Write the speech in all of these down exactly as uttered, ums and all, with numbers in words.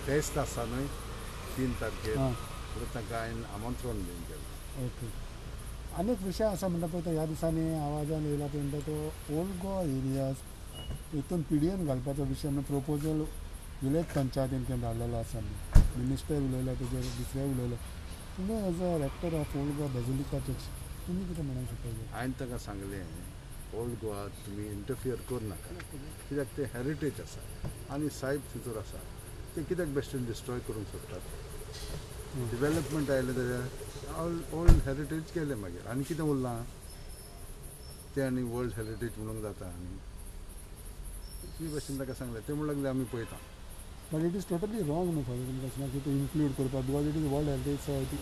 फेस्त आसा न्हय तीन तारखेर म्हणून तांकां हांवें आमंत्रण बीन केलें. ओके. आनी एक विशय आसा म्हणटा पळय तो ह्या दिसांनी आवाजान येयला तो म्हणटा तो ओल्ड गोवा एरियाज हितून पिडियन घालपाचो विशय म्हणून प्रपोजल विलेज पंचायतीन केन्ना धाडलेलो आसा. मिनिस्टर उलयला तेजेर दुसरे उलयलो. तुमी as a rector of Old Goa basilica church तुमी कितें म्हणूंक शकता? हांवें ताका सांगलें ओल्ड गोवा तुमी इंटरफियर करूं नाका कित्याक ते हेरिटेज आसा आनी सायब भितर आसा ते कित्याक बेश्टेन डिस्ट्रॉय करूंक सोदतात. डेवलपमेंट आयलें जाल्यार ओल्ड हेरिटेज केलें मागीर आनी कितें उरलां तें आनी वर्ल्ड हेरिटेज म्हणूंक जाता. आनी ती भशेन ताका सांगलें तें म्हणूंक लागलें आमी पळयता. But it is totally wrong न्हू फादर तुमकां अशें ना की ते इन्क्लूड करपाक because it is world heritage site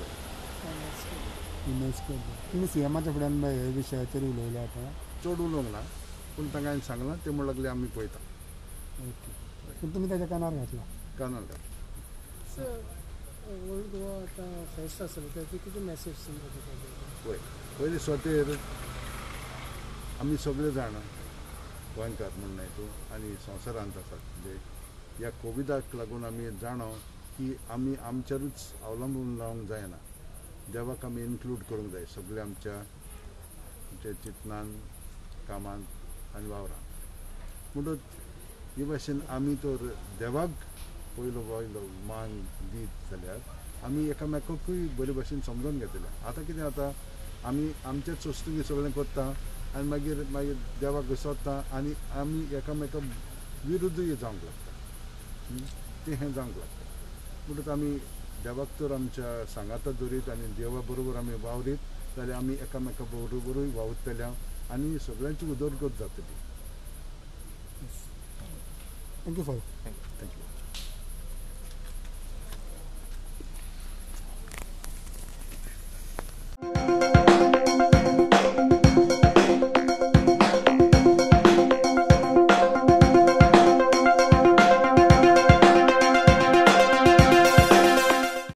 UNESCO. तुमी सीएमाच्या फुड्यान बाय हे विशयाचेर उलयला आतां? चड उलोवंक ना पूण तांकां हांवें सांगलां तें म्हणूंक लागलें आमी पळयता. ओके. पूण तुमी ताच्या कानार घातला? कानार घातला. ओल्ड गोवा आतां फेस्त आसलें ताची कितें मॅसेज पळय पयलीं स्वतेर आमी सगळे जाण गोंयकार म्हण हितून आनी संवसारांत आसात म्हणजे ह्या कोविडाक लागून आमी जाणो की आमी आमचेरूच अवलंबून रावंक जायना. देवाक आमी इन्क्लूड करूंक जाय सगळे आमच्या आमच्या चिंतनान कामांत आनी वावरांत. म्हणटूच हे भाशेन आमी तर देवाक पयलो पयलो मान दीत जाल्यार आमी एकामेकाकूय बरे भाशेन समजून घेतले. आतां कितें जाता आमी आमचेच वस्तूंनी सगळें करता आनी मागीर मागीर देवाक विसरता आनी आमी एकामेका विरुद्धूय जावंक लागता. तें हें जावंक लागता. म्हणटूच आमी देवाक तर आमच्या सांगाता दवरीत आनी देवा बरोबर आमी वावरीत जाल्यार आमी एकामेका बरोबरूय वावुरतल्या आनी सगळ्यांची उदरगत जातली. Thank you for